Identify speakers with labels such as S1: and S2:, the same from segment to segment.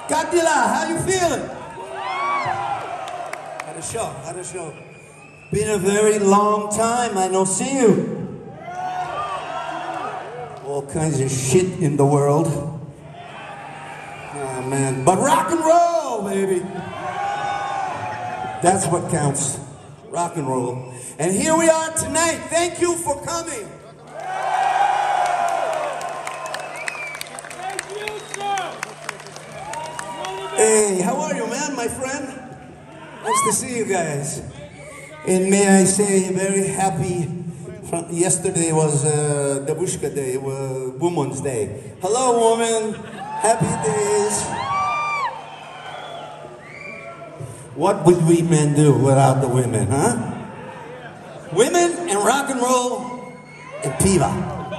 S1: Katila, how you feeling? How the show? Been a very long time, I don't see you. All kinds of shit in the world. Oh man, but rock and roll, baby. That's what counts. Rock and roll. And here we are tonight. Thank you for coming. Hey, how are you, man, my friend? Nice to see you guys. And may I say, very happy. Yesterday was Dabushka Day, Women's Day. Hello, woman. Happy days. What would we men do without the women, huh? Women and rock and roll and piva.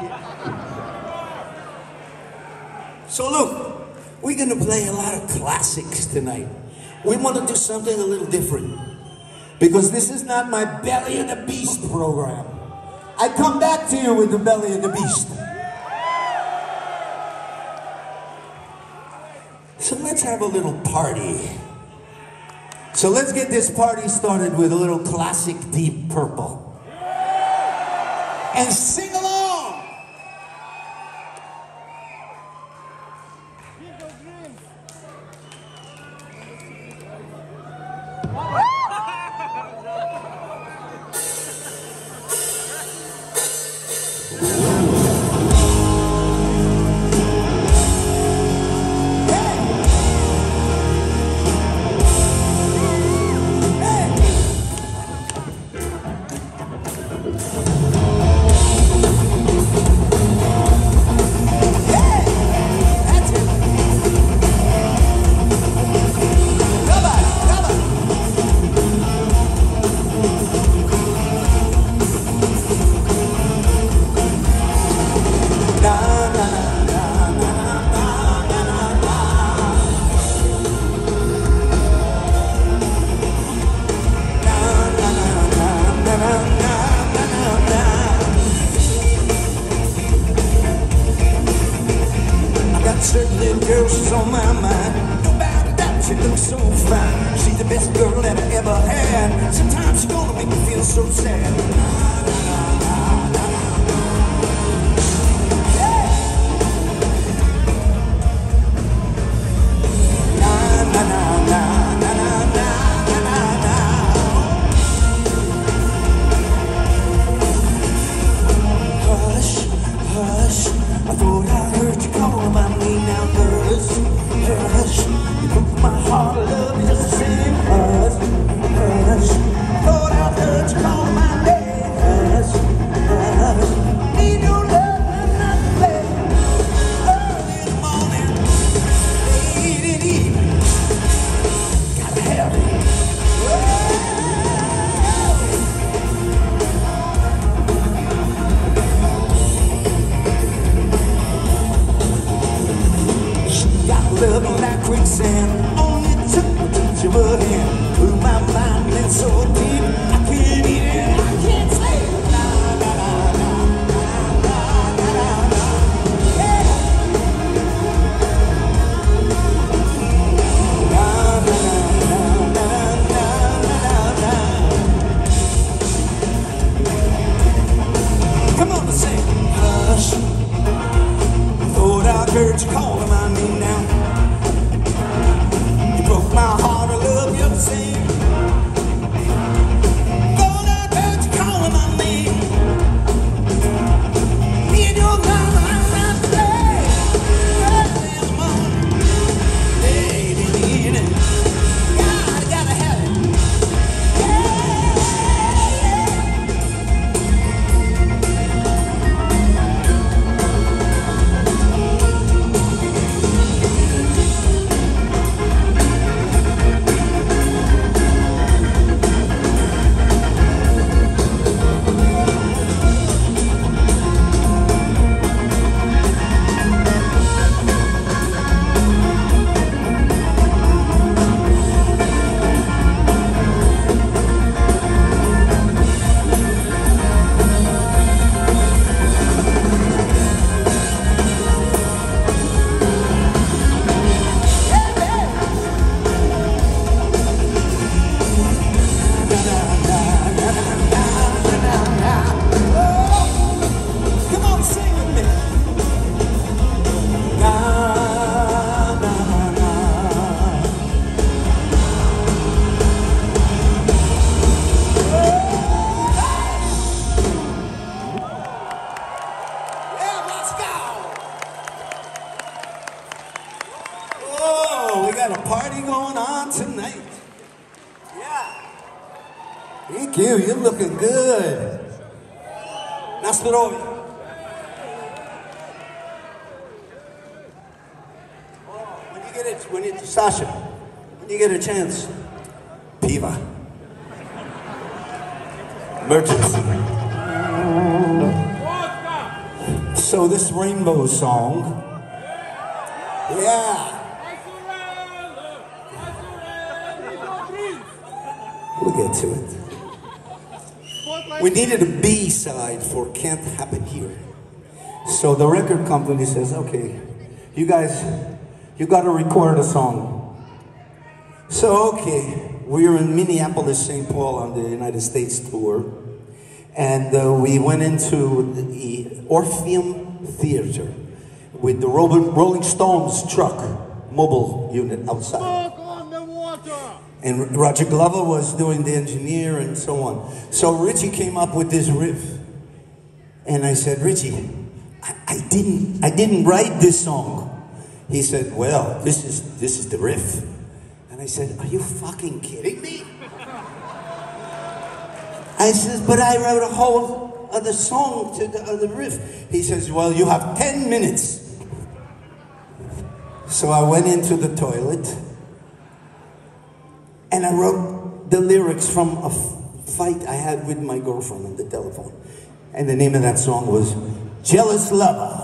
S1: So look, we're gonna play a lot of classics tonight. We want to do something a little different. Because this is not my Belly of the Beast program. I come back to you with the Belly of the Beast. So let's have a little party. So let's get this party started with a little classic Deep Purple. And sing along! Certain girl, she's on my mind. No matter that, she looks so fine. She's the best girl that I ever had. Sometimes she's gonna make me feel so sad. Hush, hush, I thought I heard you call about me now. Hush, hush, you broke my heart, I love you just the same. Hush, hush, I thought I heard you call my name. party going on tonight. Yeah. Thank you. You're looking good. Na zdrowie. When you get it, Sasha, when you get a chance, piva. Emergency. So this Rainbow song, yeah. We'll get to it. We needed a B-side for Can't Happen Here. So the record company says, okay, you guys, you gotta record a song. So, okay, we were in Minneapolis, St. Paul on the United States tour. And we went into the Orpheum Theater with the Rolling Stones truck, mobile unit outside. And Roger Glover was doing the engineer and so on. So Richie came up with this riff. And I said, Richie, I didn't write this song. He said, well, this is the riff. And I said, are you fucking kidding me? I said, but I wrote a whole other song to the other riff. He says, well, you have 10 minutes. So I went into the toilet and I wrote the lyrics from a fight I had with my girlfriend on the telephone. And the name of that song was Jealous Lover.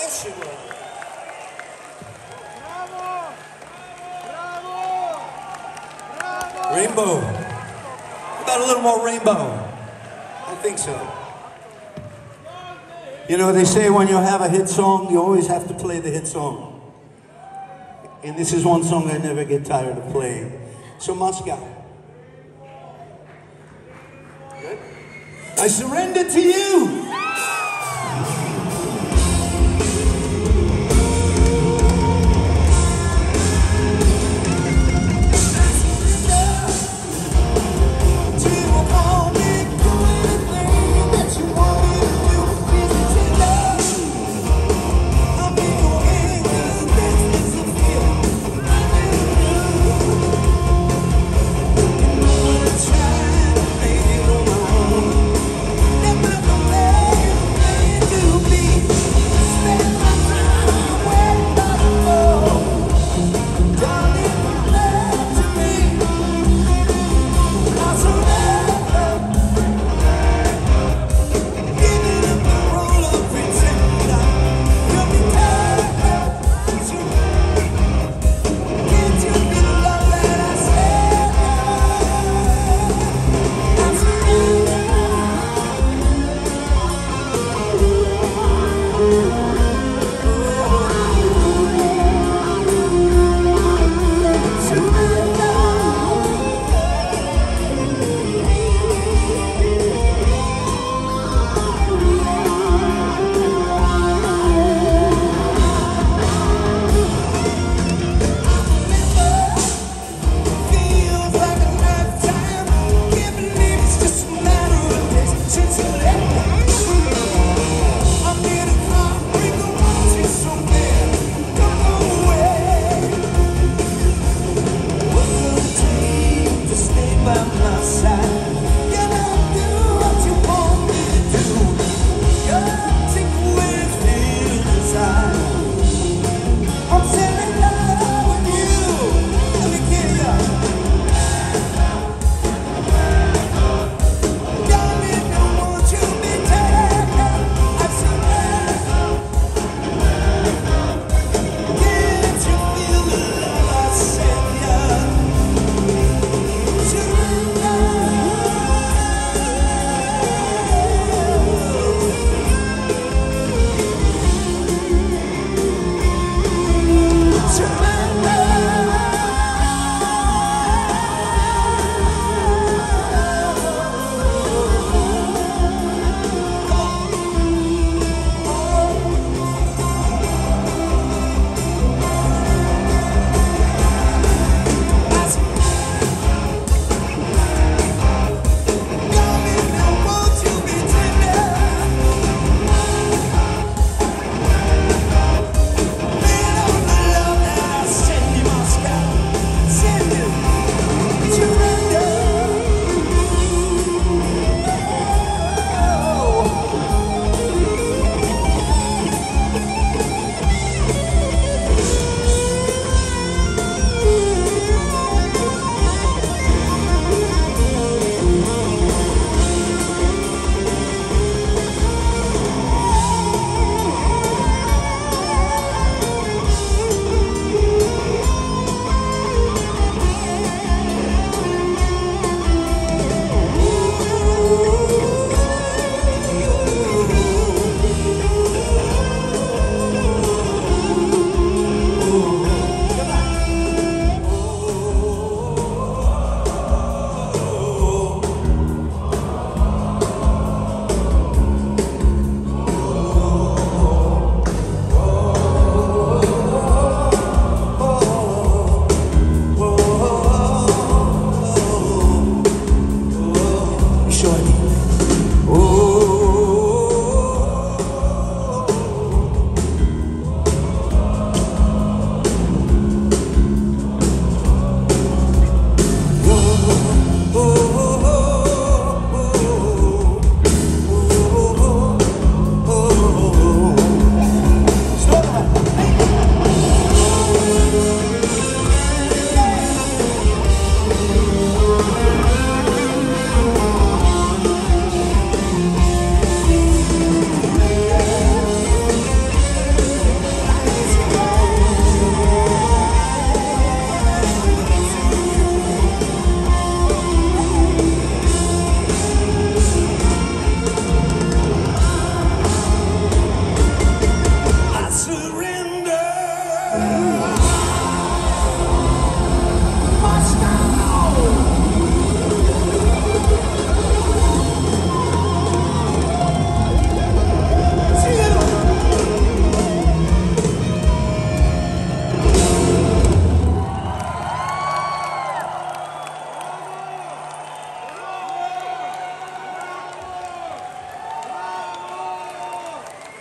S1: Yes, she was. Rainbow. How about a little more rainbow? I think so. You know, they say when you have a hit song, you always have to play the hit song. And this is one song I never get tired of playing. So Moscow. Good? I surrender to you. Never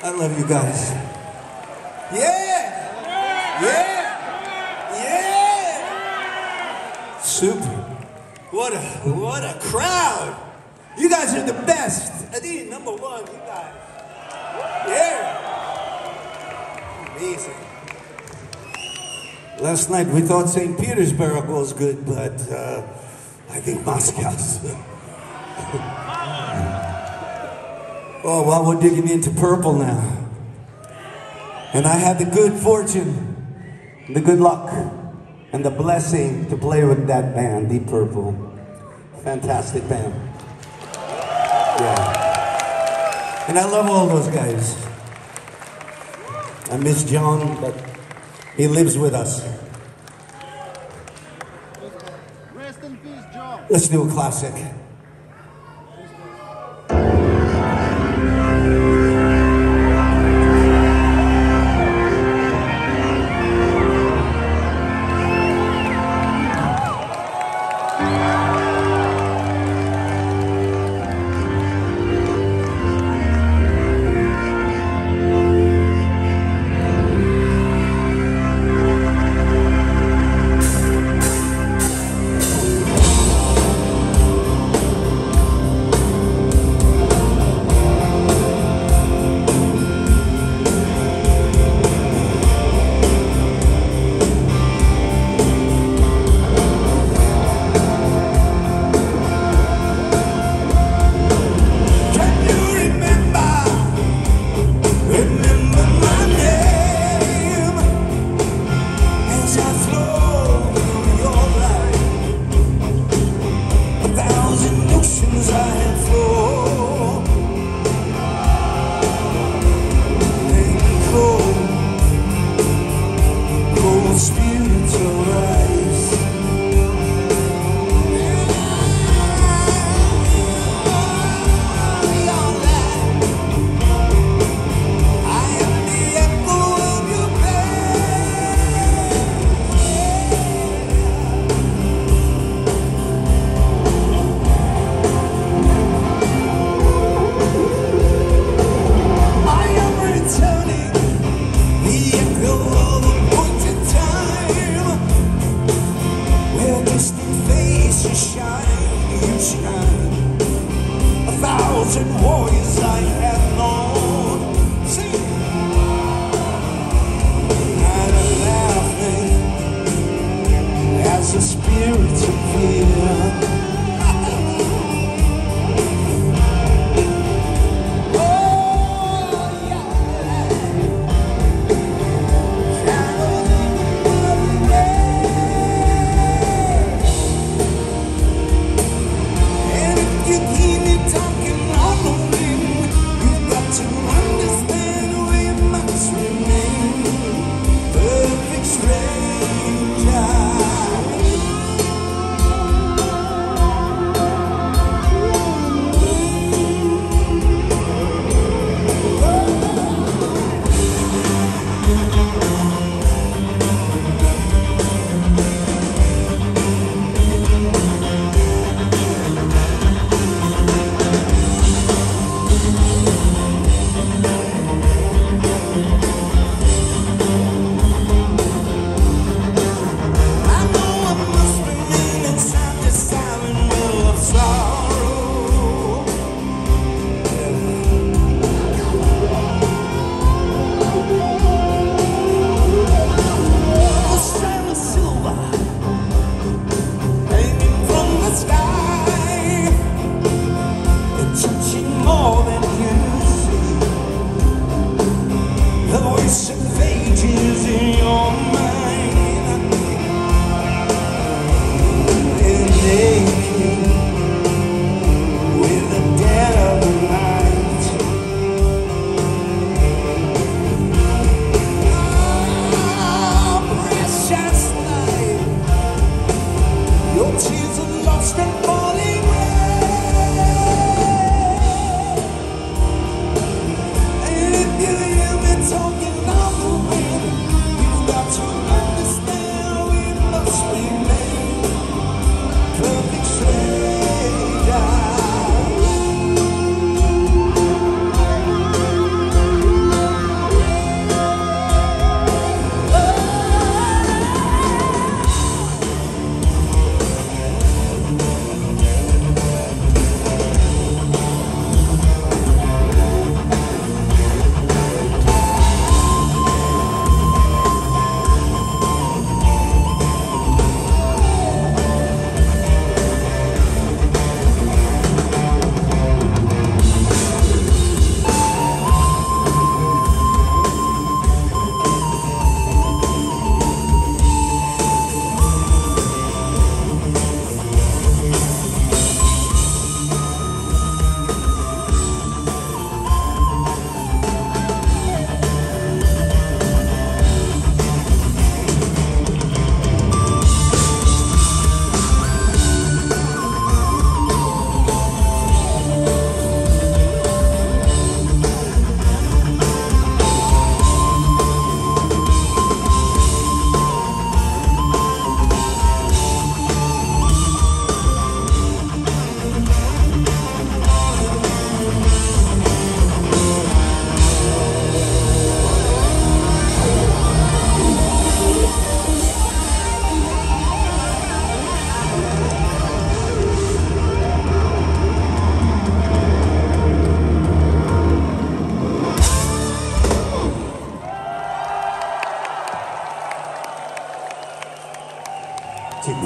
S1: I love you guys. Yeah! Yeah! Yeah! Super. What a crowd! You guys are the best. Adi, number one, you guys. Yeah! Amazing. Last night we thought St. Petersburg was good, but I think Moscow's. Oh, well, we're digging into Purple now. And I had the good fortune, the good luck, and the blessing to play with that band, Deep Purple. Fantastic band. Yeah. And I love all those guys. I miss John, but he lives with us.
S2: Rest in peace, John.
S1: Let's do a classic. Warriors I have known, sing, and laughing as the spirits appear.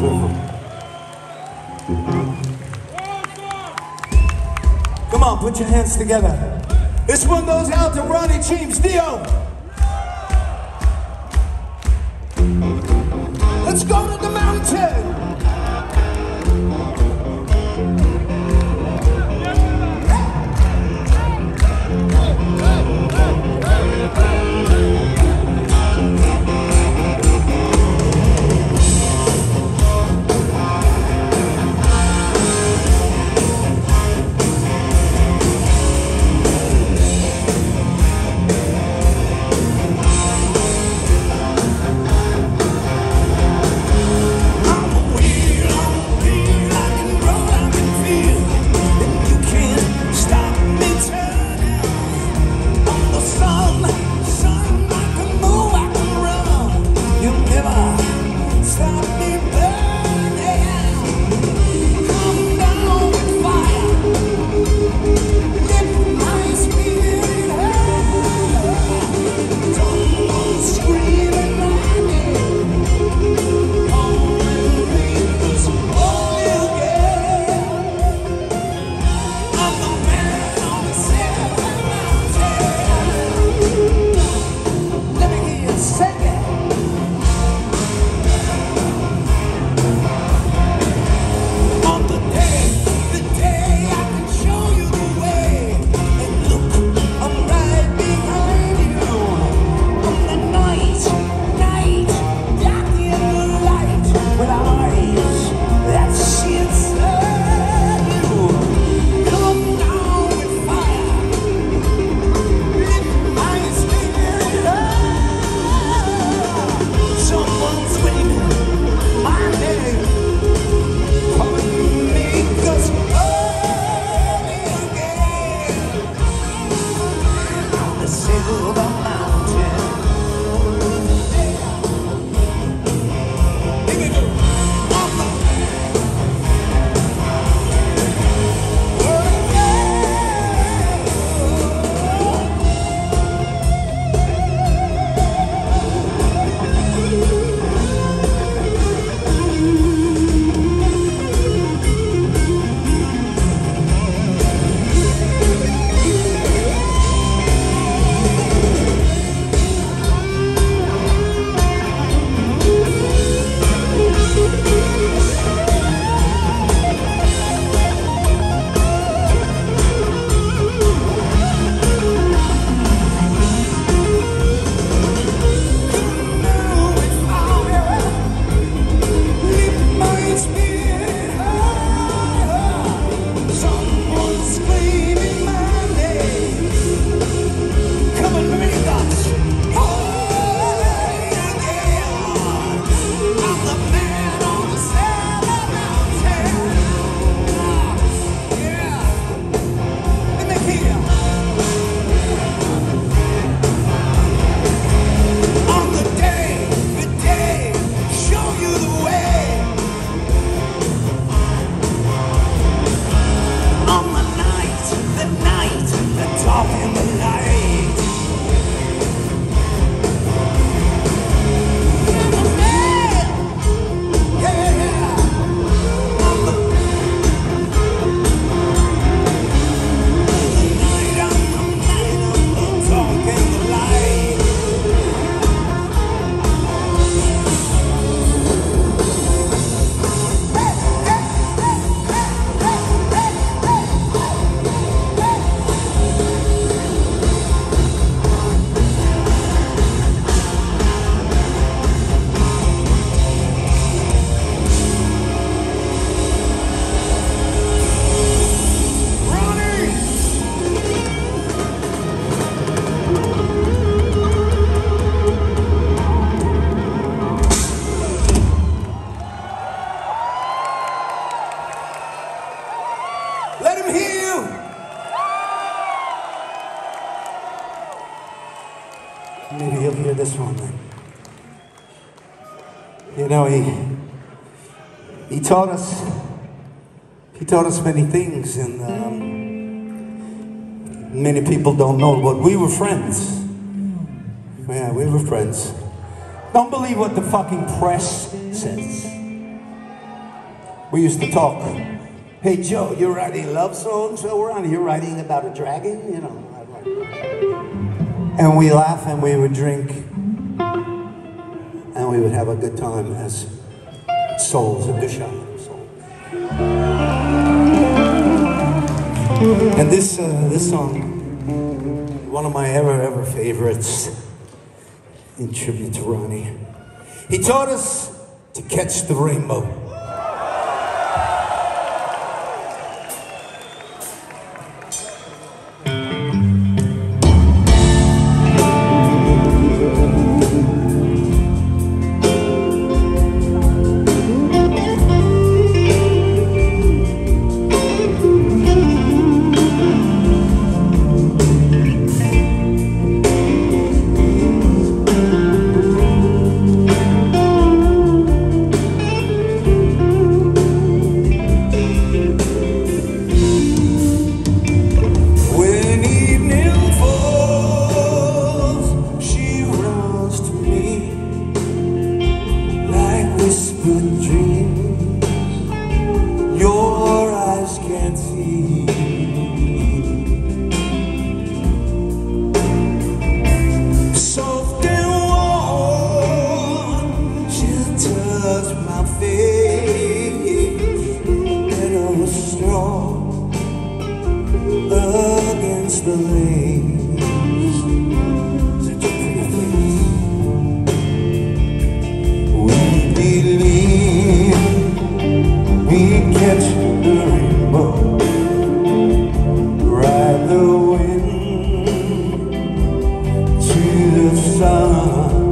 S1: Come on, put your hands together. This one goes out to Ronnie James Dio. Let's go to the mountain. Maybe he'll hear this one then. You know, he taught us many things, and many people don't know, but we were friends. Yeah, we were friends. Don't believe what the fucking press says. we used to talk. Hey Joe, you're writing love songs around? You're writing about a dragon? You know. And we laugh and we would drink and we would have a good time as souls, a Dusha soul. And this song, one of my ever favorites, in tribute to Ronnie. He taught us to catch the rainbow. Against the waves, such a pretty face. We believe we catch the rainbow, ride the wind to the sun,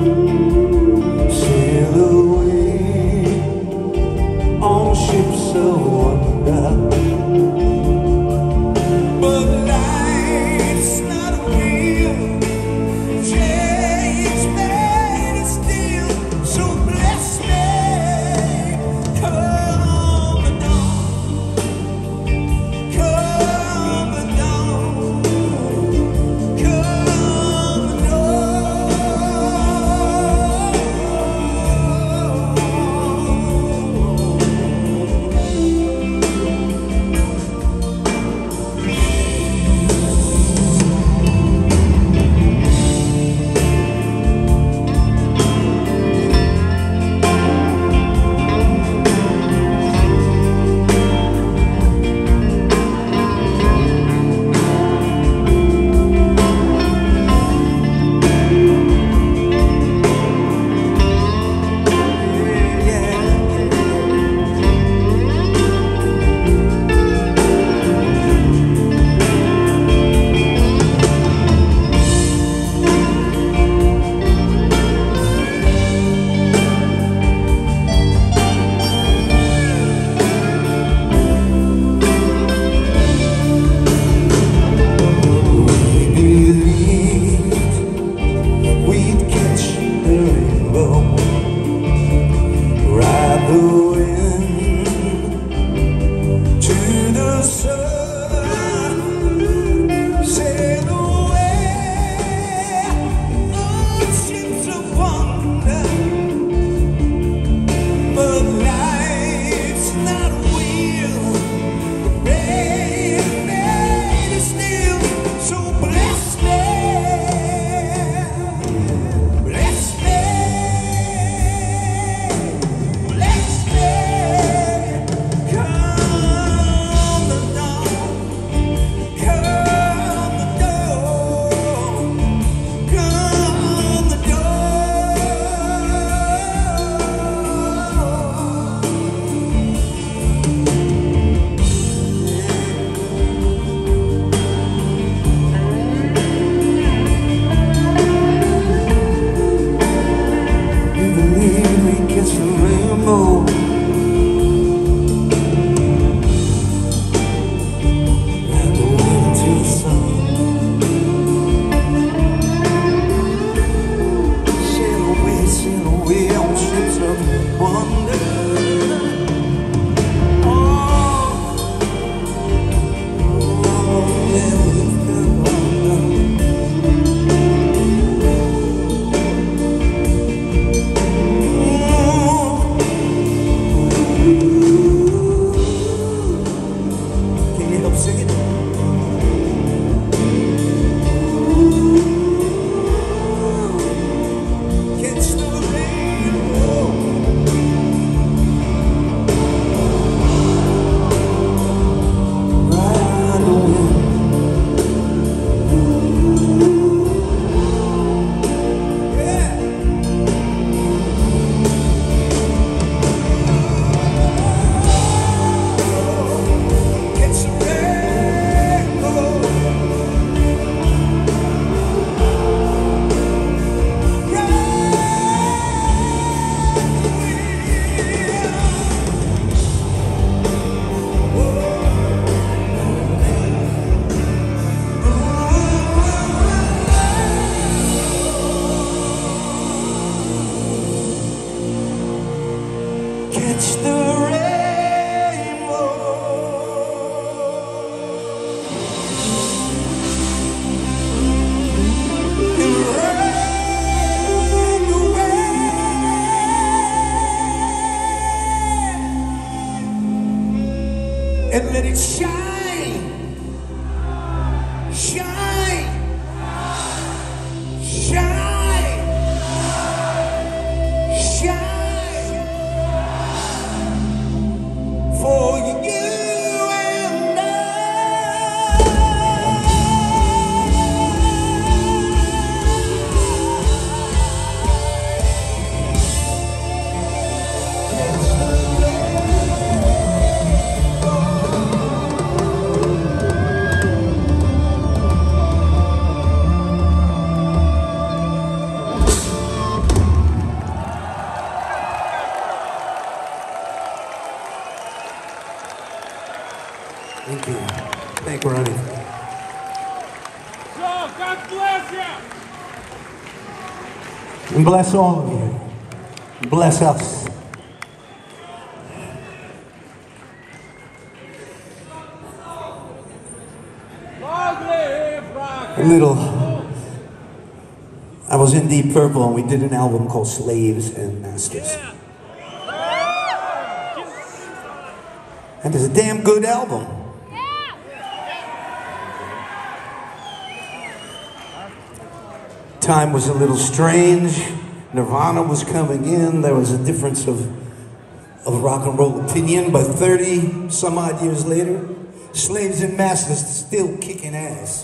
S1: sail away on ships of wonder. and let it shine. Shine. Shine. Shine. For you and I. Thank you. Thank you, Ronnie.
S3: Joe, God bless you.
S1: And bless all of you. Bless us. A little. I was in Deep Purple and we did an album called Slaves and Masters. And it's a damn good album. Time was a little strange. Nirvana was coming in. There was a difference of rock and roll opinion. But 30 some odd years later, Slaves and Masters still kicking ass.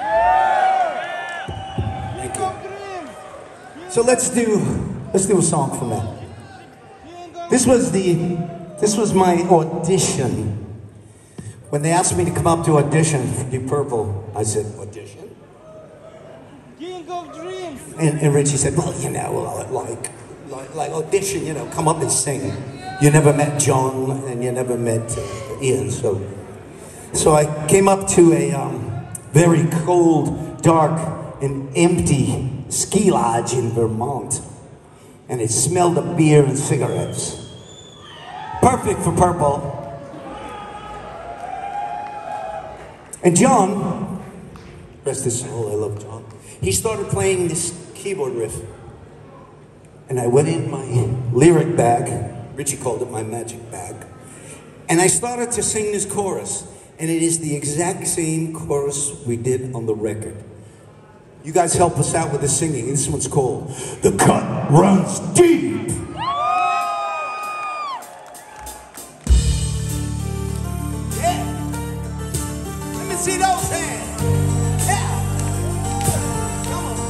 S1: Thank you. So let's do a song from that. This was my audition. When they asked me to come up to audition for Deep Purple, I said, audition?
S2: King of Dreams.
S1: And Richie said, well, you know, like audition, you know, come up and sing. You never met John and you never met Ian, so I came up to a very cold, dark, and empty ski lodge in Vermont, and it smelled of beer and cigarettes. Perfect for Purple. And John, rest his soul, I love John. He started playing this keyboard riff. And I went in my lyric bag, Richie called it my magic bag, and I started to sing this chorus. And it is the exact same chorus we did on the record. You guys help us out with the singing. This one's called The Cut Runs Deep. Yeah. Let me see those hands. Yeah. Come on.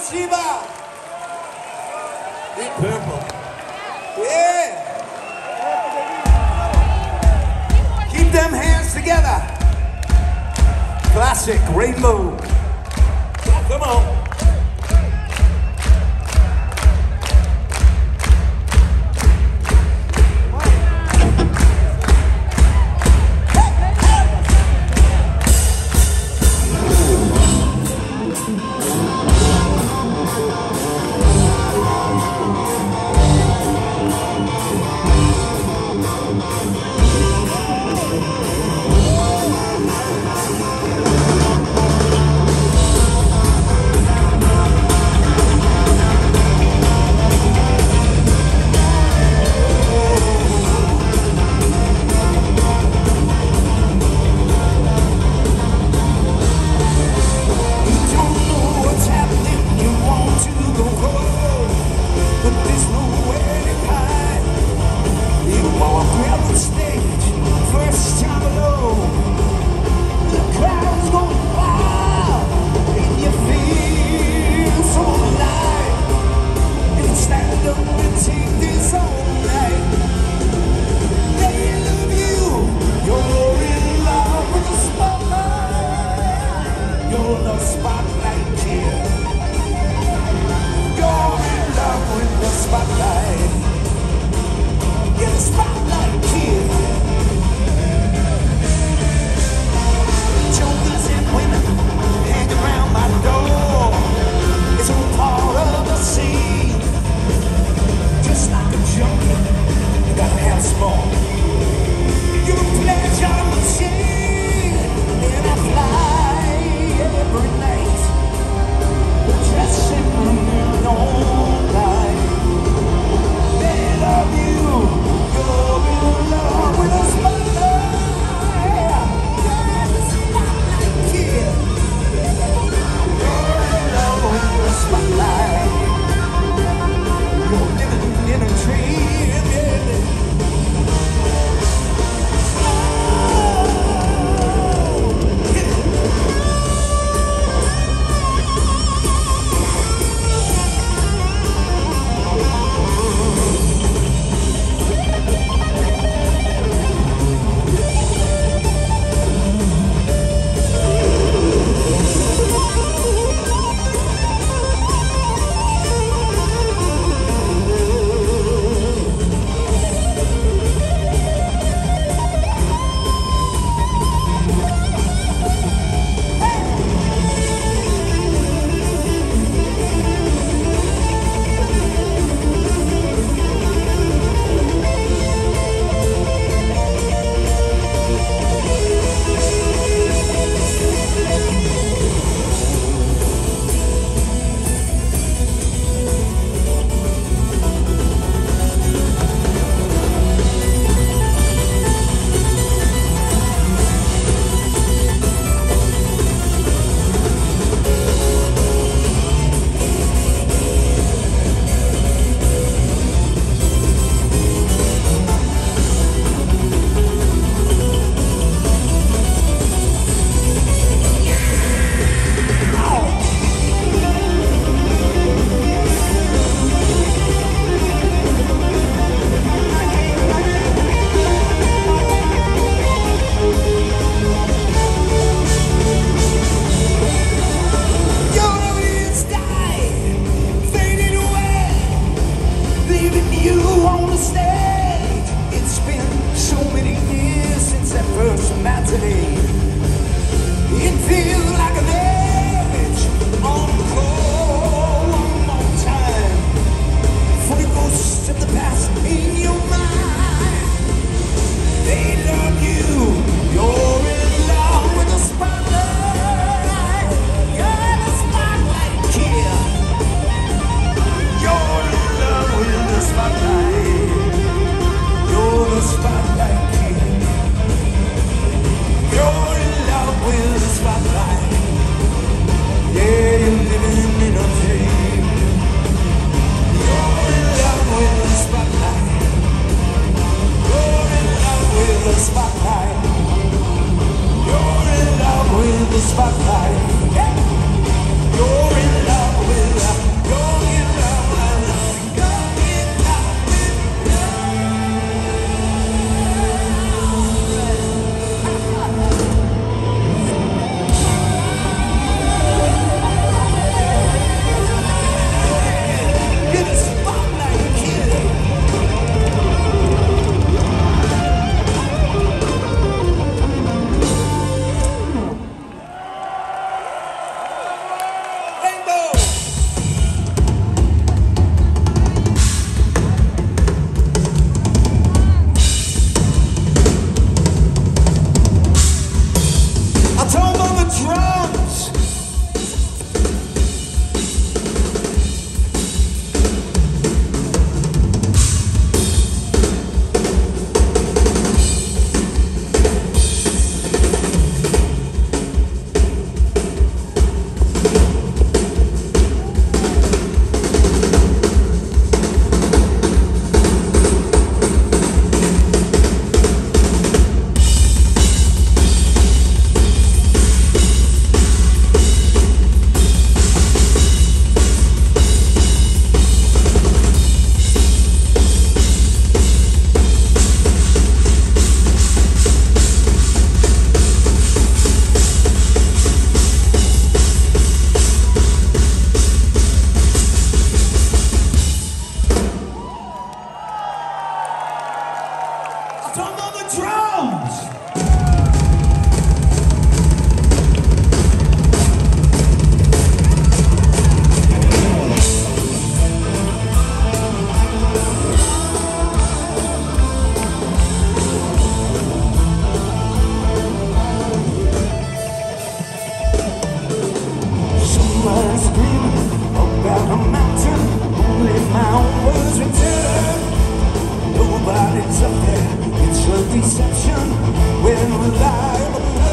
S1: Shiva. Deep Purple. Yeah. Keep them hands together. Classic Rainbow. Come on.
S3: spotlight. You're in love with
S1: reception when we lie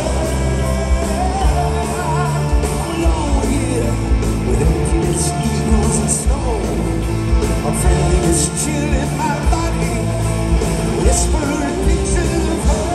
S1: alone here with emptiness, eagles and snow. A friendliness chill in my body, whispering pictures of her.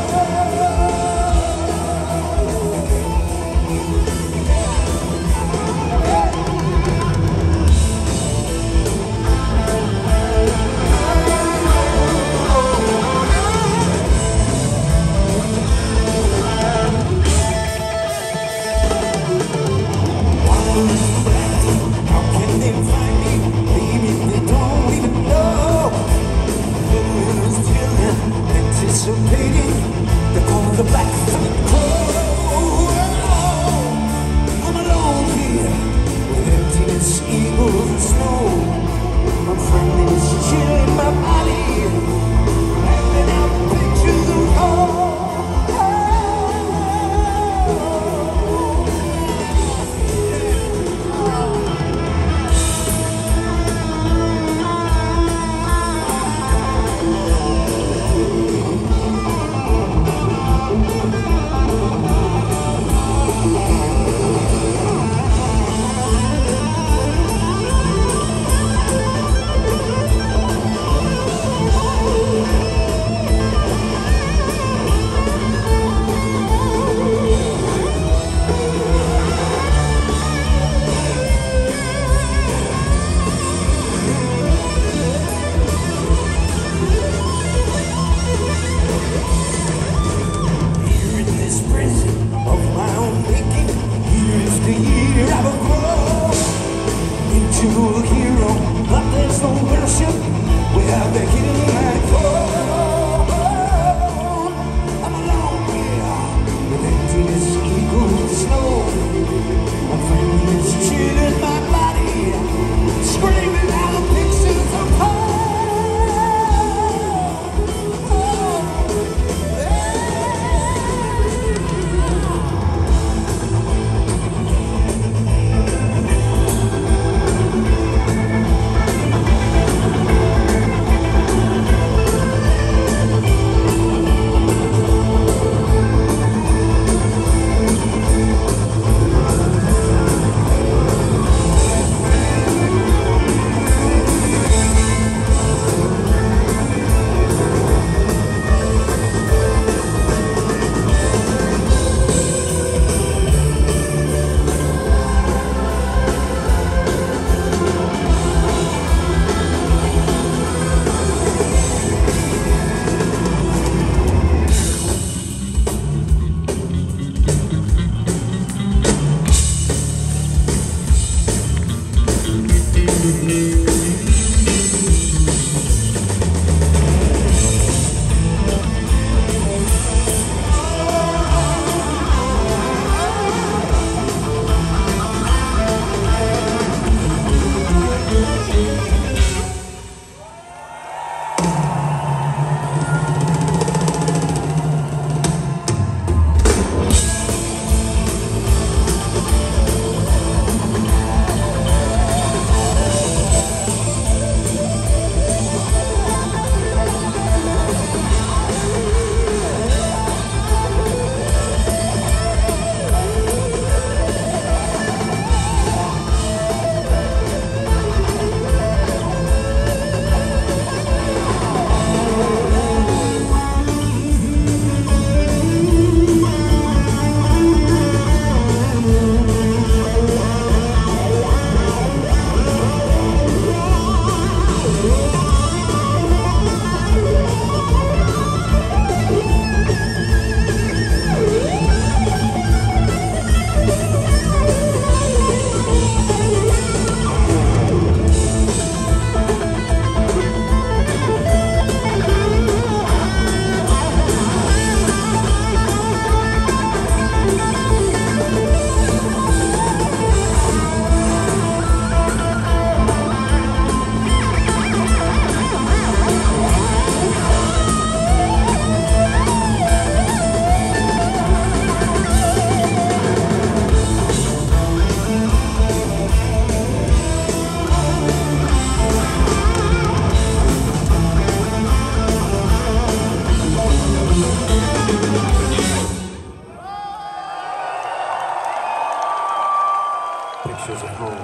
S1: watchers at home.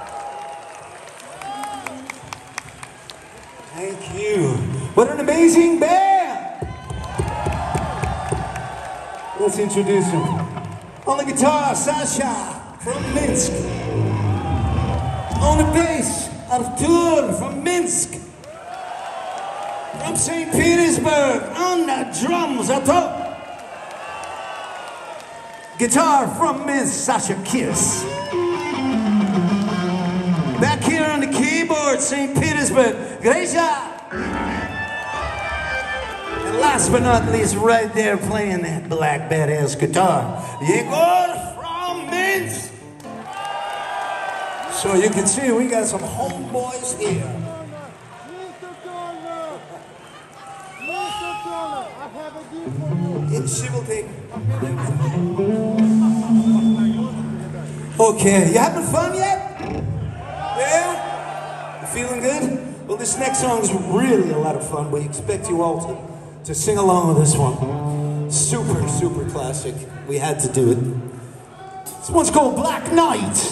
S1: Thank you. What an amazing band! Let's introduce him. On the guitar, Sasha from Minsk. On the bass, Artur from Minsk. From St. Petersburg, on the drums, Artur. Guitar from Minsk, Sasha Kiss. Back here on the keyboard, St. Petersburg, Grisha. And last but not least, right there playing that black badass guitar, Yegor from Minsk. So you can see we got some homeboys here.
S2: Mr. Turner, I have a gift for you.
S1: She will take. Okay, you having fun yet? Yeah? You feeling good? Well, this next song is really a lot of fun. We expect you all to sing along with this one. Super, super classic. We had to do it. This one's called Black Knight.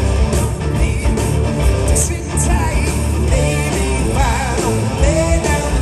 S3: Lay down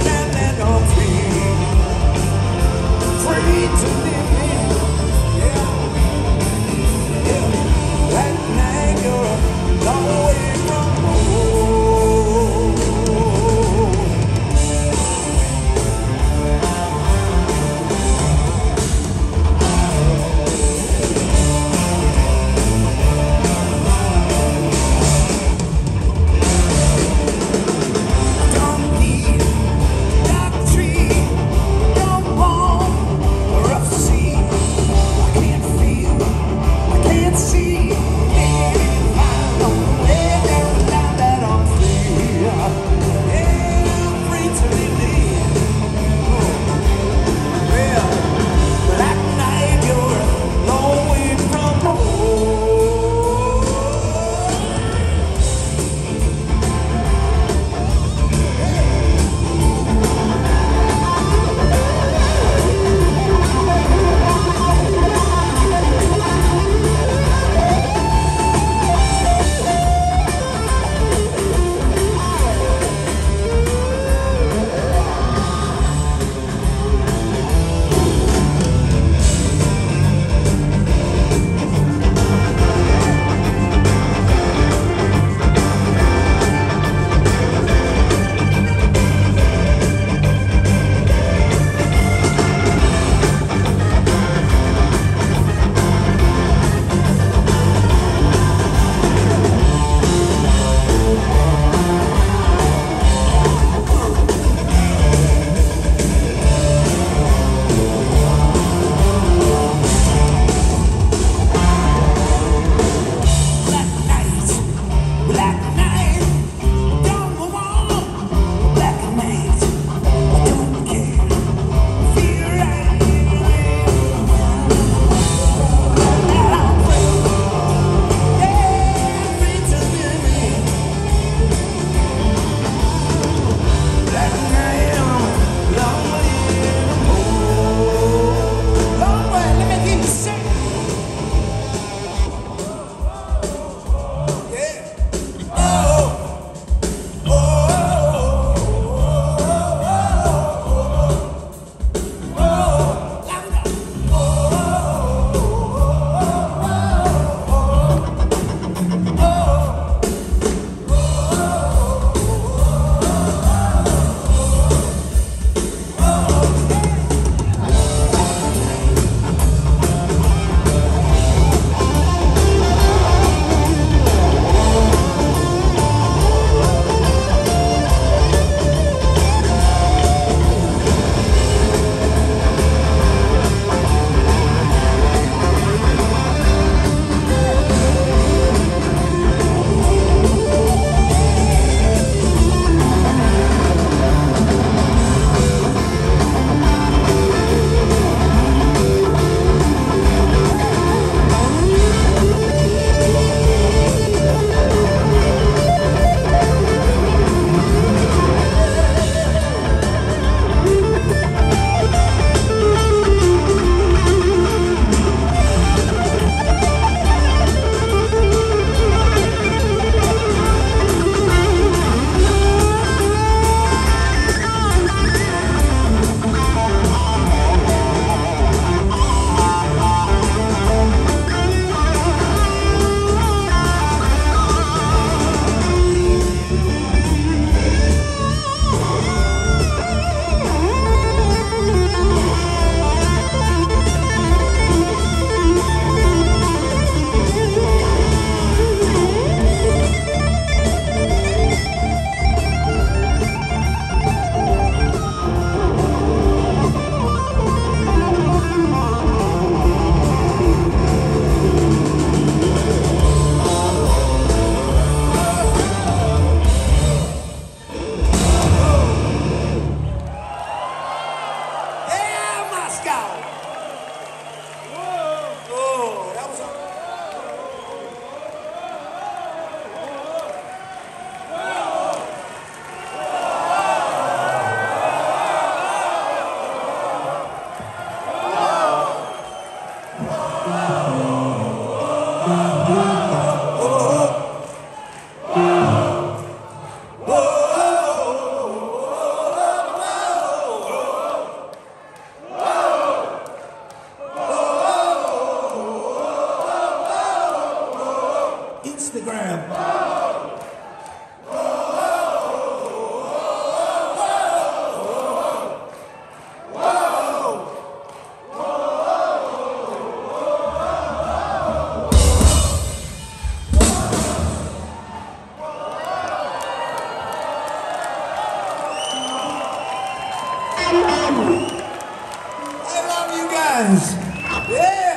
S1: I love you guys. Yeah.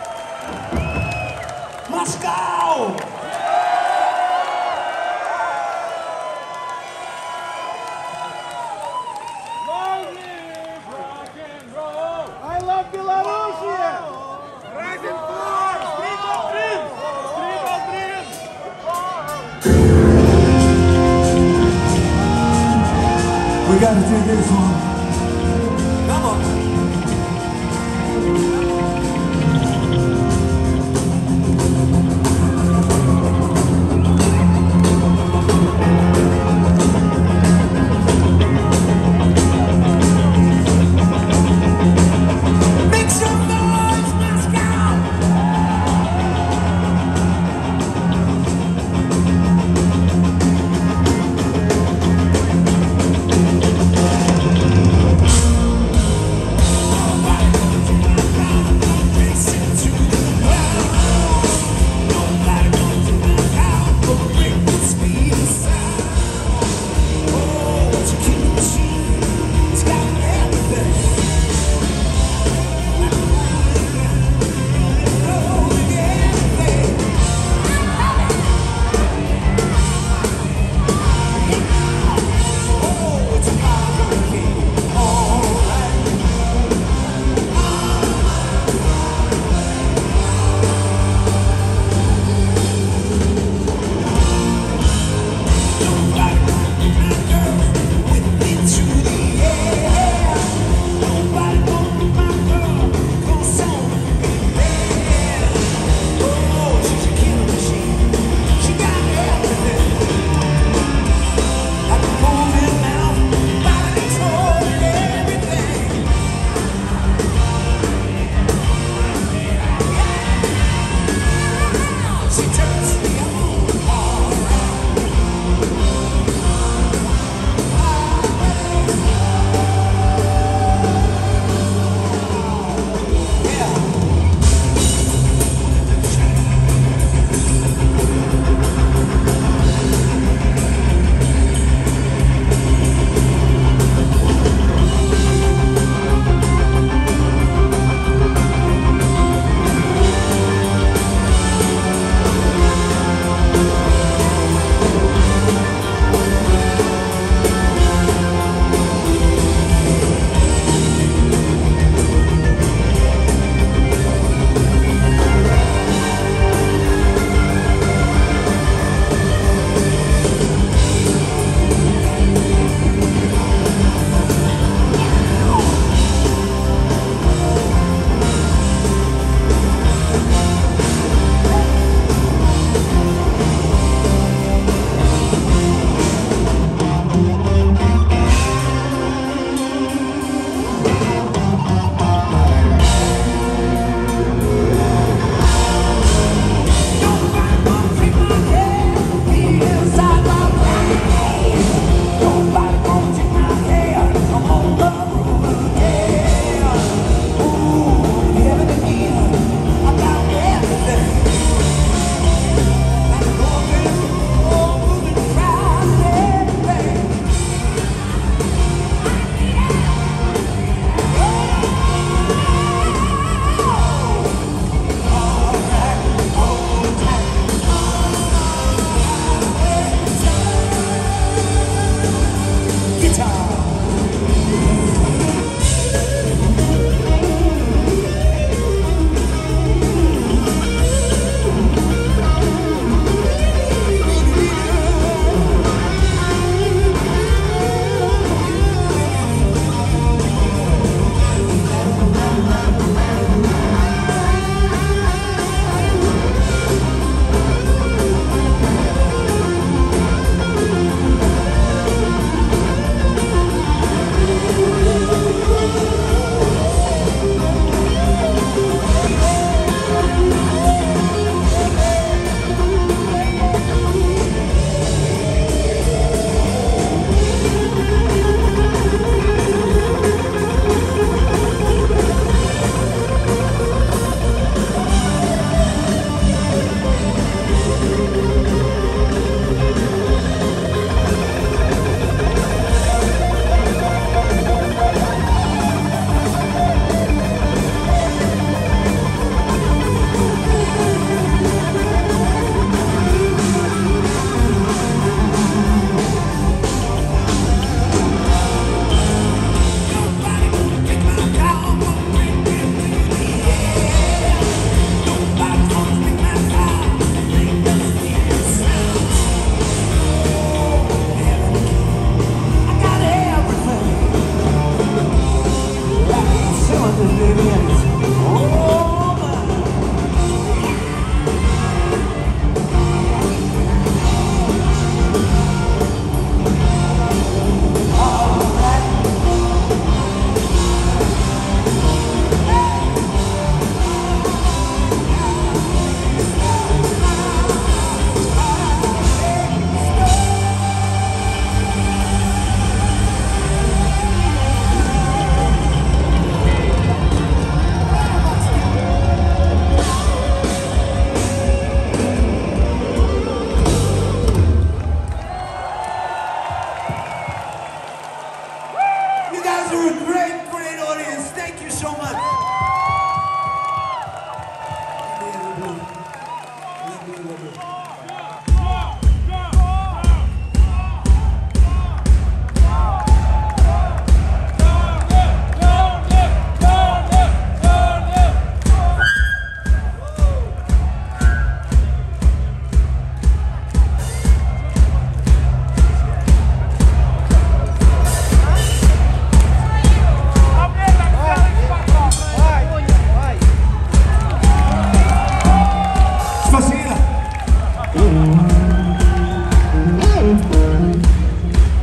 S1: Moscow.
S2: I love Belarusia.
S1: We gotta do this one. Come on. Make some noise, Moscow!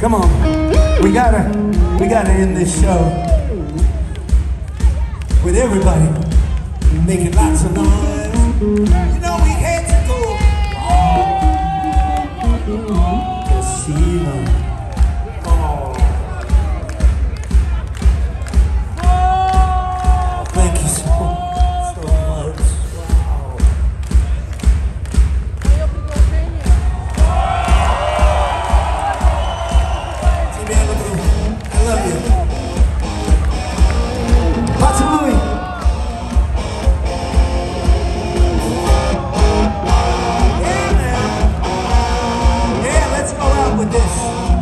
S1: Come on. We gotta end this show with everybody making lots of noise. You know we had to go. Casino. Thank you so much. Wow. Team Malibu, I love you. Pazzo Louie. Yeah, man. Yeah, let's go out with this.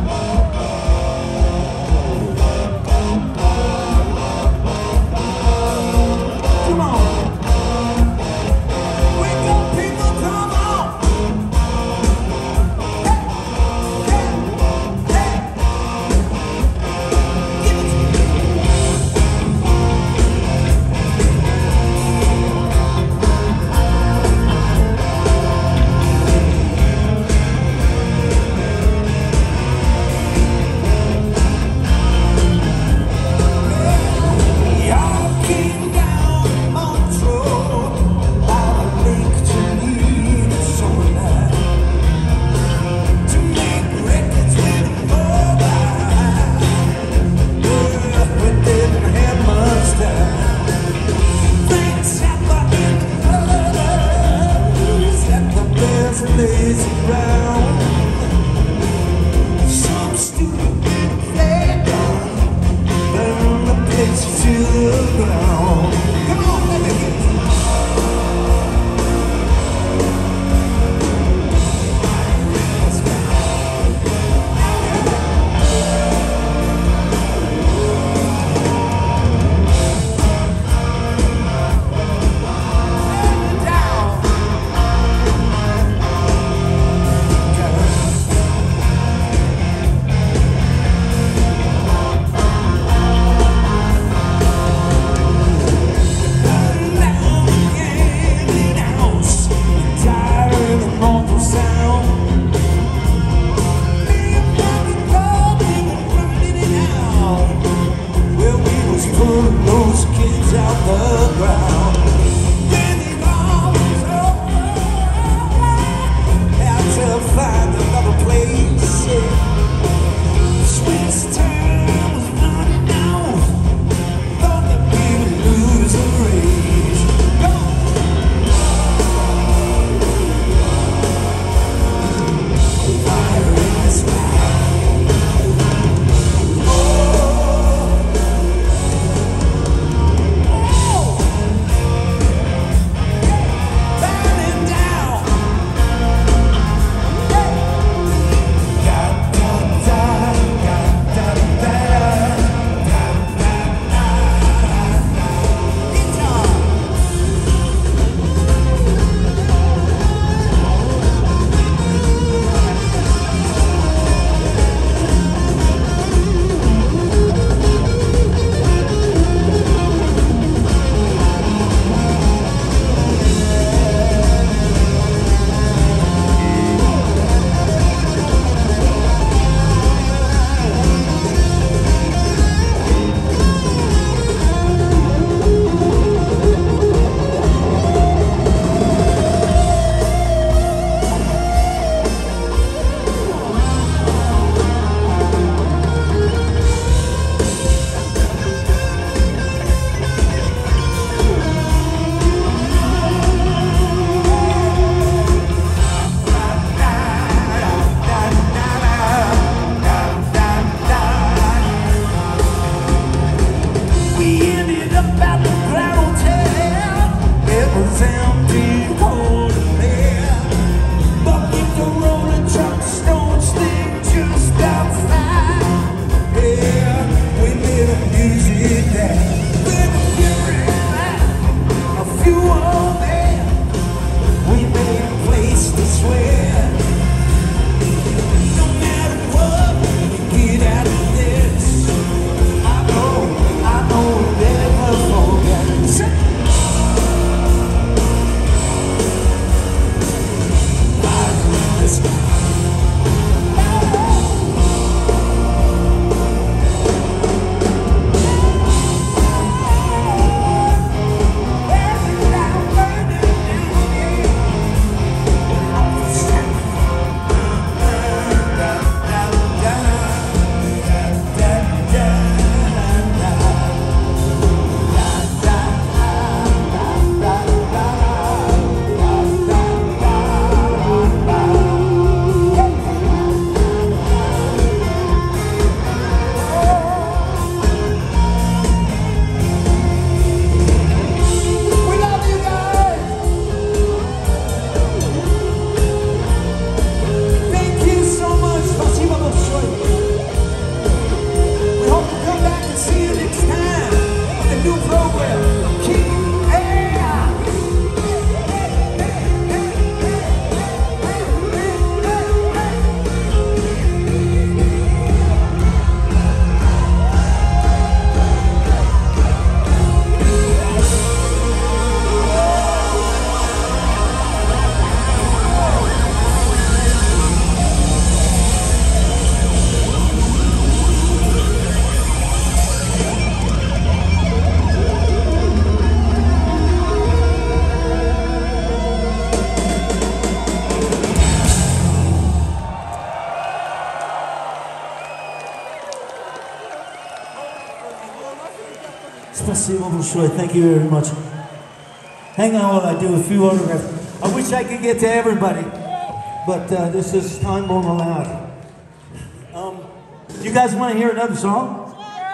S3: Спасибо большое. Thank you very much. Hang on while I do a few autographs. I wish I could get to everybody, but this is time won't allow it. Do you guys want to hear another song?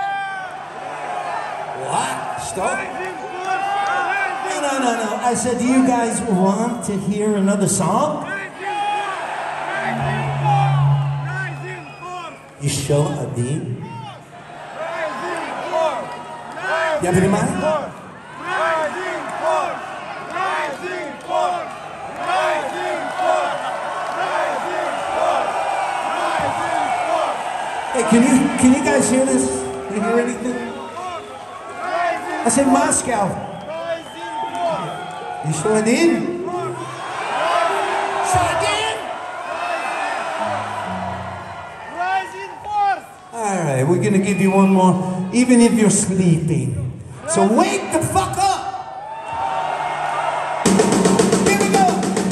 S1: What? Stop.
S3: No. I said, do you guys want to hear another song? You sure, Adin?
S1: You have any money?
S3: Hey, can you guys hear this? Can you hear anything? I said Moscow.
S1: You sure, Adin?
S3: All right, we're gonna give you one more, even if you're sleeping. So wake the fuck up! Here we go!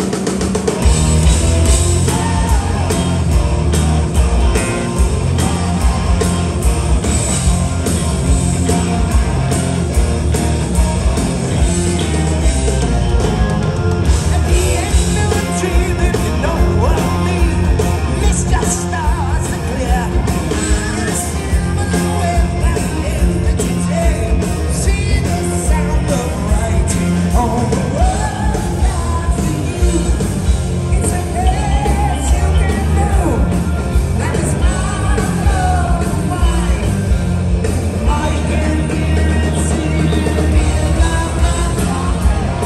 S4: At the end of a dream, if you know what I mean, it's just stars are clear. In a similar way back in the day, see the sound of writing on the world not for you. It's a place you can know that is not of mine. I can hear it, see it, feel like my heart.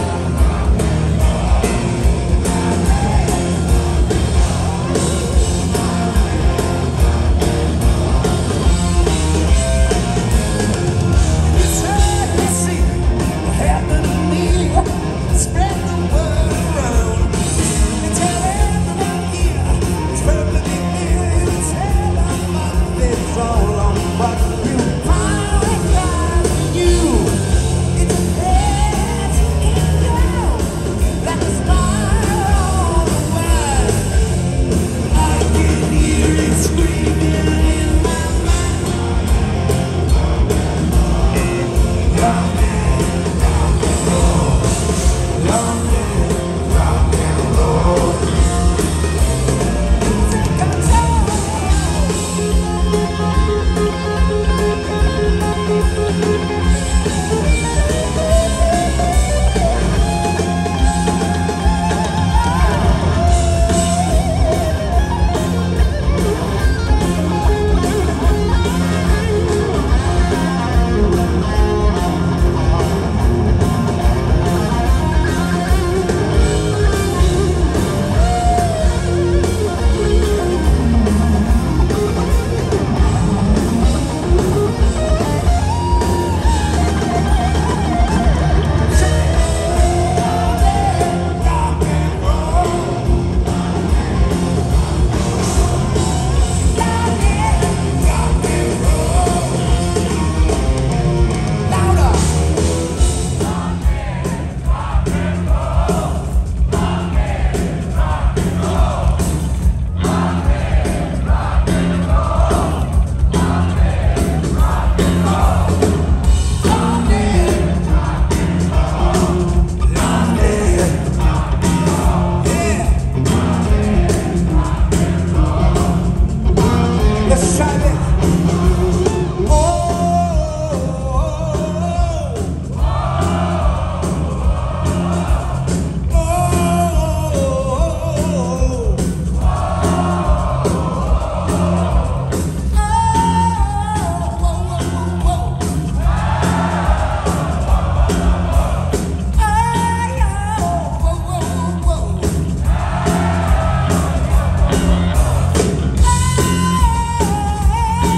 S4: You said you see what happened to me. Spread the word around. You tell everyone here it's perfectly clear. You tell them it's all on what you find out you. It's a place you can go that is far on the world. I can hear it screaming in my mind.
S1: Let's try this.
S4: Oh,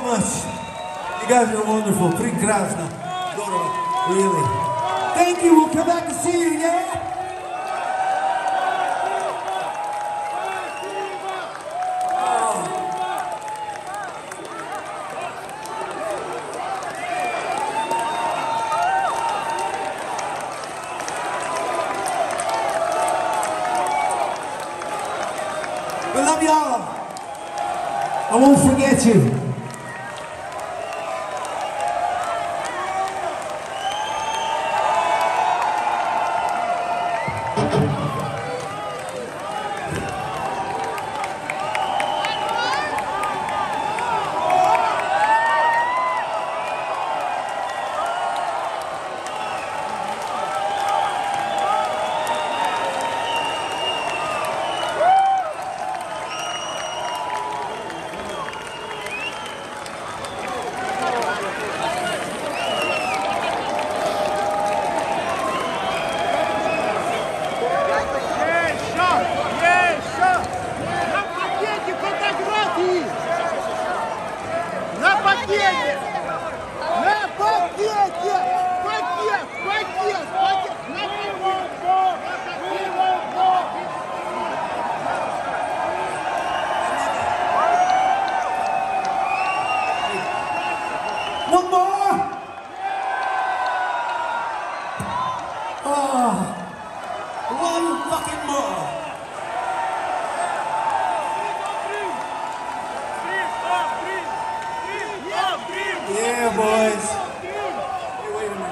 S3: much. You guys are wonderful. Прекрасно. Здорово. Really. Thank you. We'll come back to see you, yeah? I love y'all. I won't forget you. One more! Oh, one fucking more! Yeah, boys. Hey, wait a minute.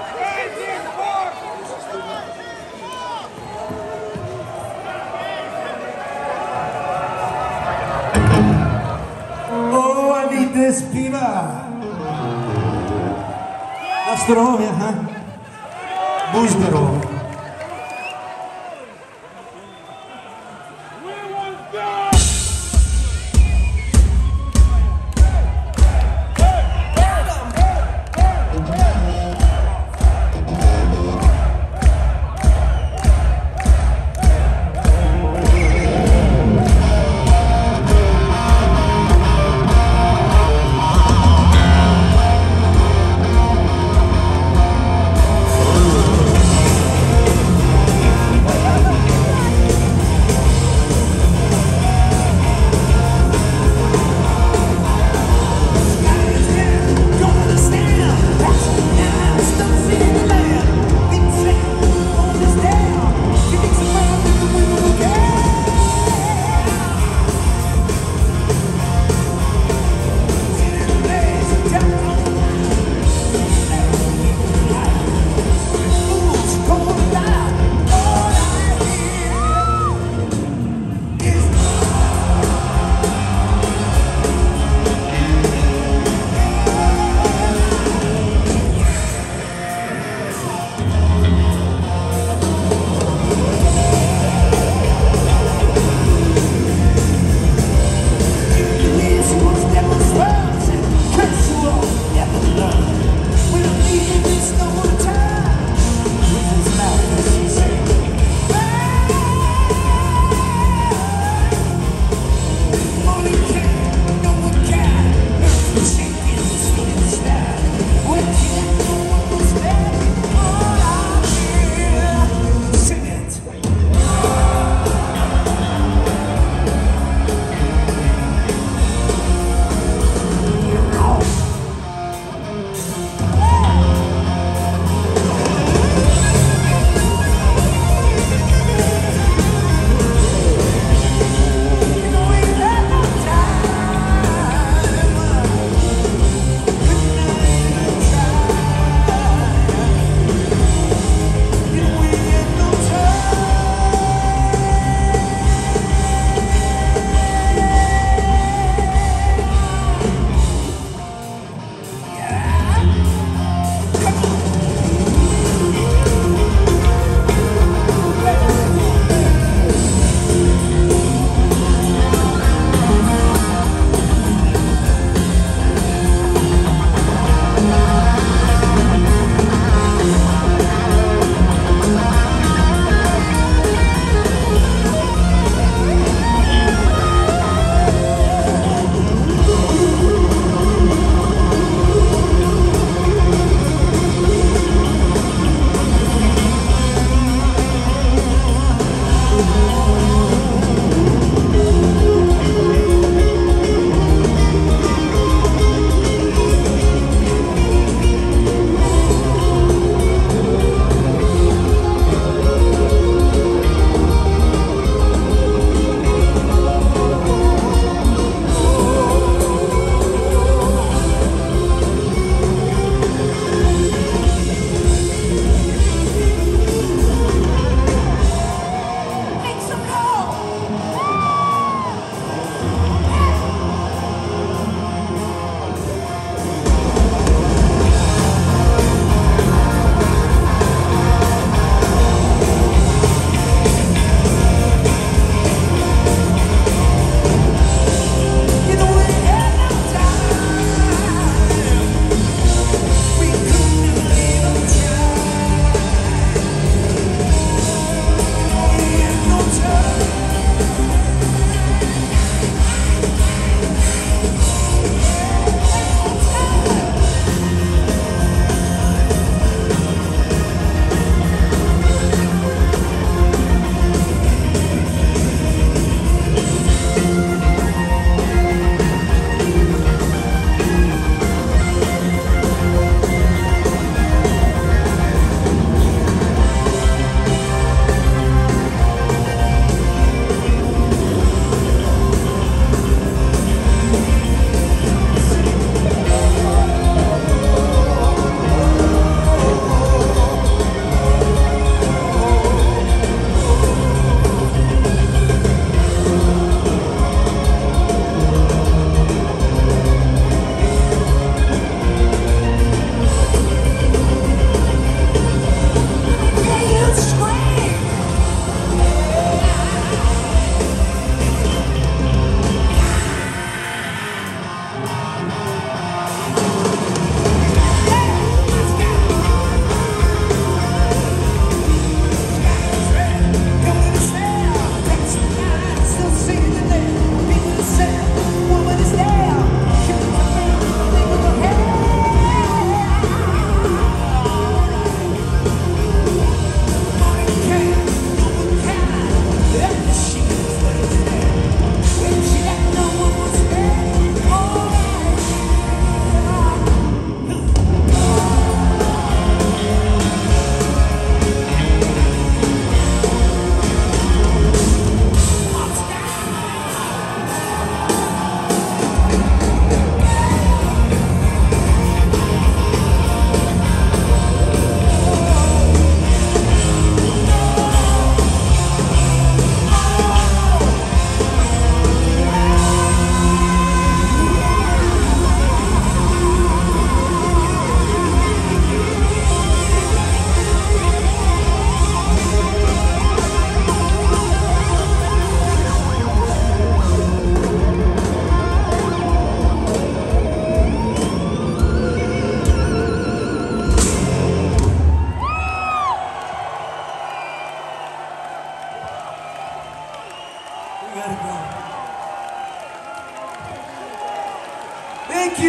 S3: Oh, I need this piva. На здоров'я, га? Будь здоровий.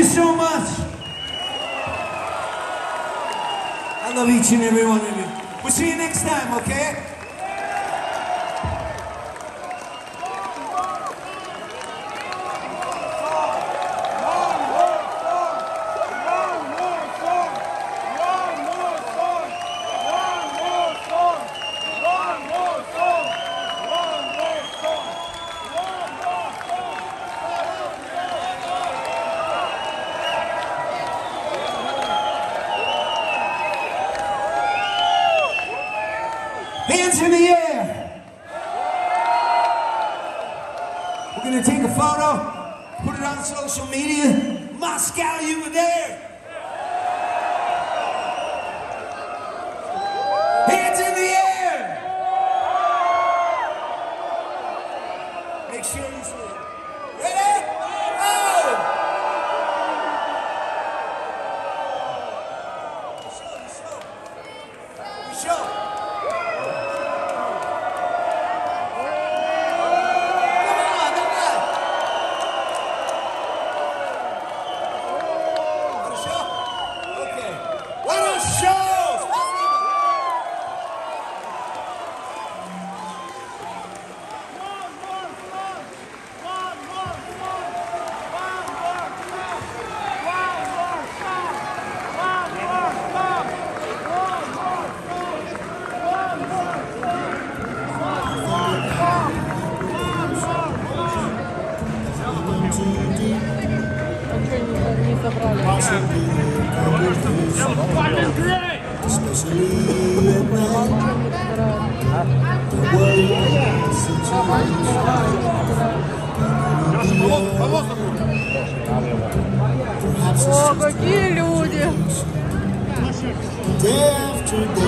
S3: so much. I love each and every one of you. We'll see you next time, okay? Hands in the air. We're gonna take a photo, put it on social media. Moscow, you were there. Hands in the air. Make sure you see it. Ready? Oh! Show.
S5: О, какие люди!
S4: Day after day.